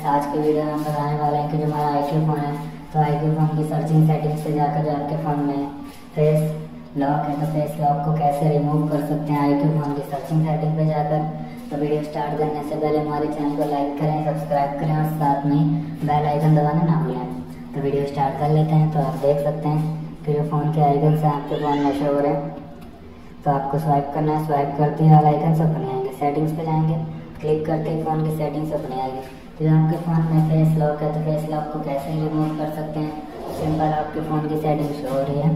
Friends, आज के video में हम बताने वाले हैं कि जो हमारा iQOO फ़ोन है तो iQOO फ़ोन की सर्चिंग सेटिंग से जाकर जो आपके फ़ोन में फेस लॉक है तो फेस लॉक को कैसे रिमूव कर सकते हैं iQOO फ़ोन की सर्चिंग सेटिंग पे जाकर। तो वीडियो स्टार्ट करने से पहले हमारे चैनल को लाइक करें, सब्सक्राइब करें और साथ में बेल आइकन दबाना ना भूलें। तो वीडियो स्टार्ट कर लेते हैं। तो आप देख सकते हैं कि जो फ़ोन के आइकन से आपके फ़ोन में शो हो रहे हैं, तो आपको स्वाइप करना है। स्वाइप करते ही वाला आइकन से अपने आएंगे, सेटिंग्स पे जाएंगे, क्लिक करते ही फ़ोन की सेटिंग्स अपने आएगी। तो आपके फ़ोन में फेस लॉक है तो फेस लॉक को कैसे रिमूव कर सकते हैं, सिंपल आपके फ़ोन की सेटिंग शो हो रही है।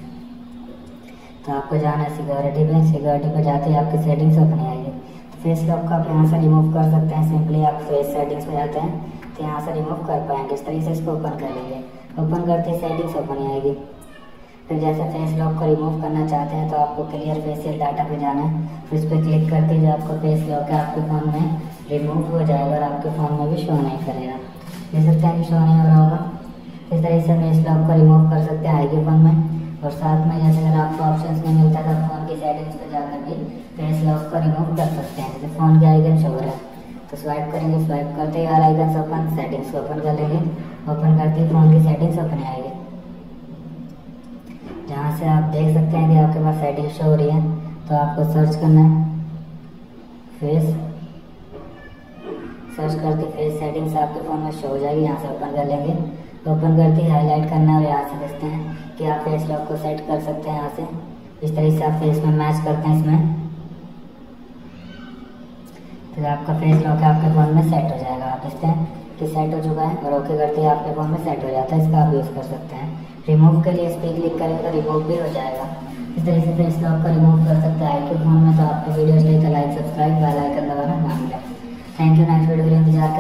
तो आपको जाना है सिक्योरिटी पे, सिक्योरिटी पे जाते ही आपकी सेटिंग्स अपने आएगी। तो फेस लॉक को आप यहाँ से रिमूव कर सकते हैं। सिंपली आप फेस सेटिंग्स पे जाते हैं तो यहाँ से रिमूव कर पाएंगे। इस तरीके से इसको ओपन कर लेंगे, ओपन करते ही सेटिंग्स ओपन आएगी। फिर जैसे फेस लॉक को रिमूव करना चाहते हैं तो आपको क्लियर फेशियल डाटा पे जाना है। फिर इस पर क्लिक करते ही जो आपका फेस लॉक है आपके फ़ोन में रिमूव हो जाएगा और आपके फ़ोन में भी शो नहीं करेगा। देख सकते हैं कि शो नहीं हो रहा होगा। इस तरीके से फेस लॉक को रिमूव कर सकते हैं iQOO फ़ोन में। और साथ में जैसे अगर आपको ऑप्शन नहीं मिलता तो फ़ोन की सेटिंग्स पे जाकर भी फेस लॉक को रिमूव कर सकते हैं। जैसे फ़ोन के आइकन शो हो रहा है तो स्वाइप करेंगे, स्वाइप करते ही हर आइकन से ओपन, सेटिंग्स को ओपन कर लेंगे। ओपन करते ही फ़ोन की सेटिंग्स ओपन आएगी, जहाँ से आप देख सकते हैं कि आपके पास सेटिंग शो हो रही है। तो आपको सर्च करना है फेस, सर्च करके फेस सेटिंग्स आपके फ़ोन में शो हो जाएगी। यहाँ से ओपन कर लेंगे, ओपन करके हाईलाइट करना है और यहाँ से देखते हैं कि आप फेस लॉक को सेट कर सकते हैं। यहाँ से इस तरीके से आप फेस में मैच करते हैं इसमें, तो आपका फेस लॉक आपके फ़ोन में सेट हो जाएगा। आप देखते हैं कि सेट हो चुका है और ओके करते ही आपके फ़ोन में सेट हो जाता है। इसका आप यूज़ कर सकते हैं। रिमूव के लिए इस पर क्लिक करेंगे तो रिमूव भी हो जाएगा। इस तरीके से फेस लॉक को रिमूव कर सकते हैं iQOO फ़ोन में। तो आपको वीडियो चाहिए तो लाइक, सब्सक्राइब, बेल आइकन दबाना ना भूलें। Thank you. नेक्स्ट वीडियो के लिए इंतजार